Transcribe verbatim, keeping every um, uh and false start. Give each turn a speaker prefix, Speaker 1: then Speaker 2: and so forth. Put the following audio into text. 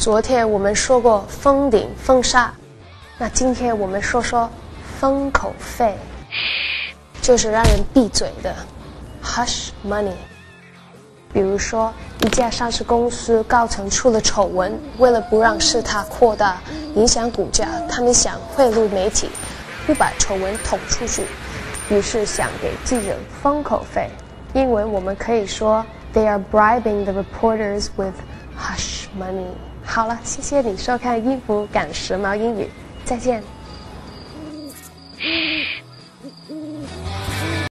Speaker 1: 昨天我们说过封顶封杀，那今天我们说说封口费，就是让人闭嘴的 hush money。比如说，一家上市公司高层出了丑闻，为了不让事态扩大，影响股价，他们想贿赂媒体，不把丑闻捅出去，于是想给记者封口费。英文我们可以说 They are bribing the reporters with hush money。好了，谢谢你收看衣服赶时髦英语，再见。